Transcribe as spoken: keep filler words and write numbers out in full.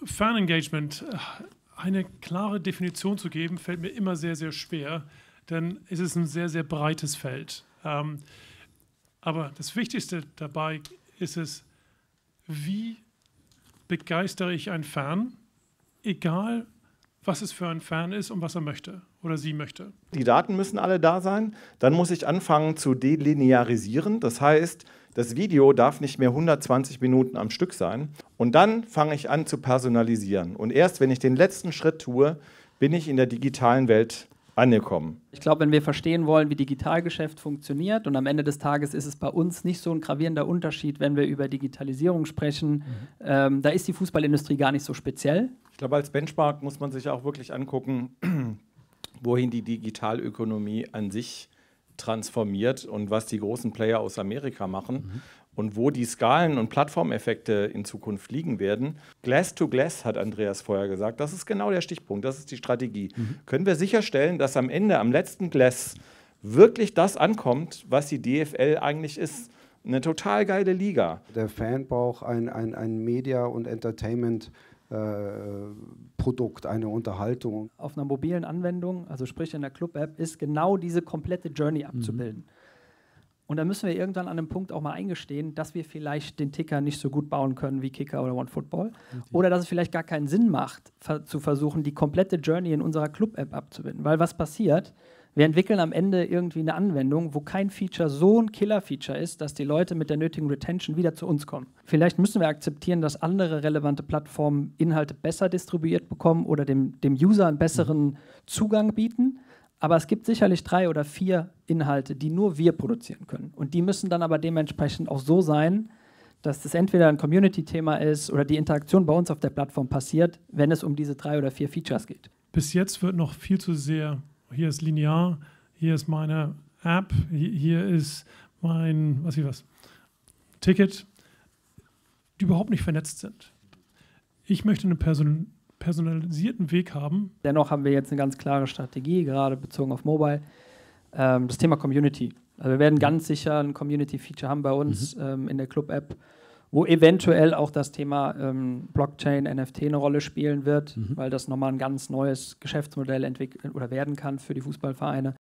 Fan-Engagement, eine klare Definition zu geben, fällt mir immer sehr, sehr schwer, denn es ist ein sehr, sehr breites Feld. Ähm, aber das Wichtigste dabei ist es, wie begeistere ich einen Fan, egal was es für ein Fan ist und was er möchte oder sie möchte. Die Daten müssen alle da sein. Dann muss ich anfangen zu delinearisieren. Das heißt, das Video darf nicht mehr hundertzwanzig Minuten am Stück sein. Und dann fange ich an zu personalisieren. Und erst wenn ich den letzten Schritt tue, bin ich in der digitalen Welt angekommen. Ich glaube, wenn wir verstehen wollen, wie Digitalgeschäft funktioniert, und am Ende des Tages ist es bei uns nicht so ein gravierender Unterschied, wenn wir über Digitalisierung sprechen, mhm. ähm, da ist die Fußballindustrie gar nicht so speziell. Ich glaube, als Benchmark muss man sich auch wirklich angucken, wohin die Digitalökonomie an sich transformiert und was die großen Player aus Amerika machen. Mhm. Und wo die Skalen- und Plattformeffekte in Zukunft liegen werden. Glass to Glass, hat Andreas vorher gesagt, das ist genau der Stichpunkt, das ist die Strategie. Mhm. Können wir sicherstellen, dass am Ende, am letzten Glass, wirklich das ankommt, was die D F L eigentlich ist? Eine total geile Liga. Der Fan braucht ein, ein, ein Media- und Entertainment-Produkt, eine Unterhaltung. Auf einer mobilen Anwendung, also sprich in der Club-App, ist genau diese komplette Journey abzubilden. Mhm. Und da müssen wir irgendwann an einem Punkt auch mal eingestehen, dass wir vielleicht den Ticker nicht so gut bauen können wie Kicker oder OneFootball. Richtig. Oder dass es vielleicht gar keinen Sinn macht, ver- zu versuchen, die komplette Journey in unserer Club-App abzubilden. Weil was passiert? Wir entwickeln am Ende irgendwie eine Anwendung, wo kein Feature so ein Killer-Feature ist, dass die Leute mit der nötigen Retention wieder zu uns kommen. Vielleicht müssen wir akzeptieren, dass andere relevante Plattformen Inhalte besser distribuiert bekommen oder dem, dem User einen besseren mhm. Zugang bieten. Aber es gibt sicherlich drei oder vier Inhalte, die nur wir produzieren können. Und die müssen dann aber dementsprechend auch so sein, dass das entweder ein Community-Thema ist oder die Interaktion bei uns auf der Plattform passiert, wenn es um diese drei oder vier Features geht. Bis jetzt wird noch viel zu sehr, hier ist linear, hier ist meine App, hier ist mein, was ich was, Ticket, die überhaupt nicht vernetzt sind. Ich möchte eine Person personalisierten Weg haben. Dennoch haben wir jetzt eine ganz klare Strategie, gerade bezogen auf Mobile, ähm, das Thema Community. Also wir werden ganz sicher ein Community-Feature haben bei uns mhm. ähm, in der Club-App, wo eventuell auch das Thema ähm, Blockchain, N F T eine Rolle spielen wird, mhm. weil das nochmal ein ganz neues Geschäftsmodell entwickeln oder werden kann für die Fußballvereine.